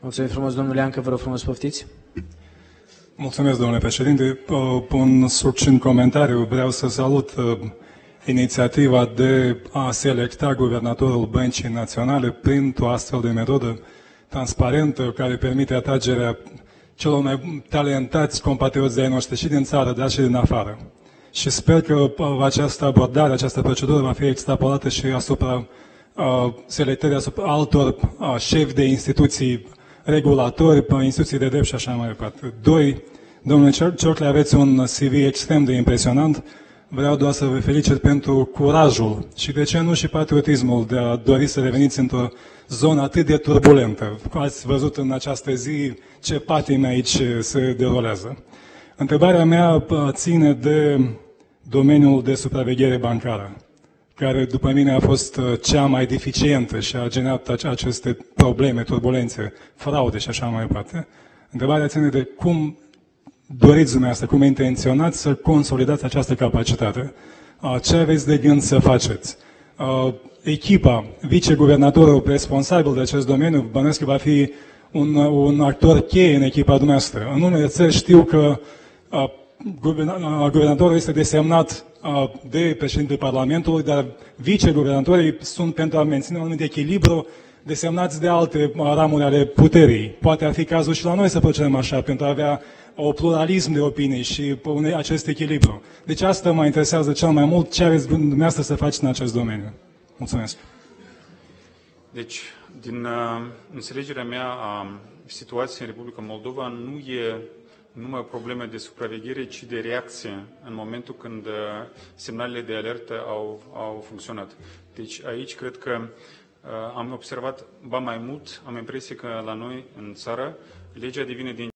Mulțumim frumos, domnule Ancă, vă rog frumos, poftiți. Mulțumesc, domnule președinte. Un succint comentariu. Vreau să salut inițiativa de a selecta guvernatorul Băncii Naționale printr-o astfel de metodă transparentă care permite atragerea celor mai talentați compatrioți ai noștri și din țară, dar și din afară. Și sper că această abordare, această procedură va fi extrapolată și asupra selectării asupra altor șefi de instituții regulatori, instituții de drept și așa mai departe. Doi, domnule Ciorcle, aveți un CV extrem de impresionant. Vreau doar să vă felicit pentru curajul și, de ce nu, și patriotismul de a dori să reveniți într-o zonă atât de turbulentă. Ați văzut în această zi ce patime aici se derulează. Întrebarea mea ține de domeniul de supraveghere bancară, care, după mine, a fost cea mai deficientă și a generat aceste probleme, turbulențe, fraude și așa mai departe. Întrebarea ține de cum doriți dumneavoastră, cum intenționați să consolidați această capacitate. Ce aveți de gând să faceți? Echipa, viceguvernatorul responsabil de acest domeniu, bănuiesc că va fi un actor cheie în echipa dumneavoastră. În unele țări știu că guvernatorul este desemnat de președintele Parlamentului, dar viceguvernatorii sunt, pentru a menține un anumit echilibru, desemnați de alte ramuri ale puterii. Poate ar fi cazul și la noi să procedăm așa, pentru a avea o pluralism de opinii și acest echilibru. Deci asta mă interesează cel mai mult. Ce aveți gând dumneavoastră să faceți în acest domeniu? Mulțumesc. Deci, din înțelegerea mea a situației în Republica Moldova, nu e numai probleme de supraveghere, ci de reacție în momentul când semnalele de alertă au funcționat. Deci aici cred că am observat, ba mai mult, am impresie că la noi în țară legea devine din